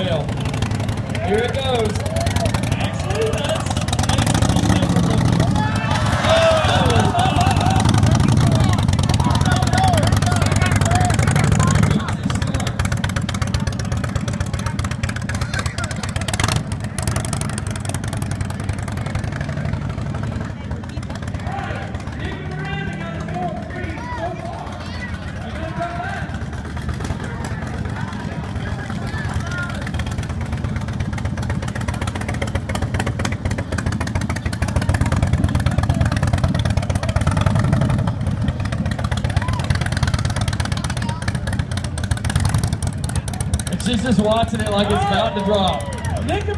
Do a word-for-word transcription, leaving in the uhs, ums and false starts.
Well, here it goes. Actually, that's She's just watching it like it's about to drop.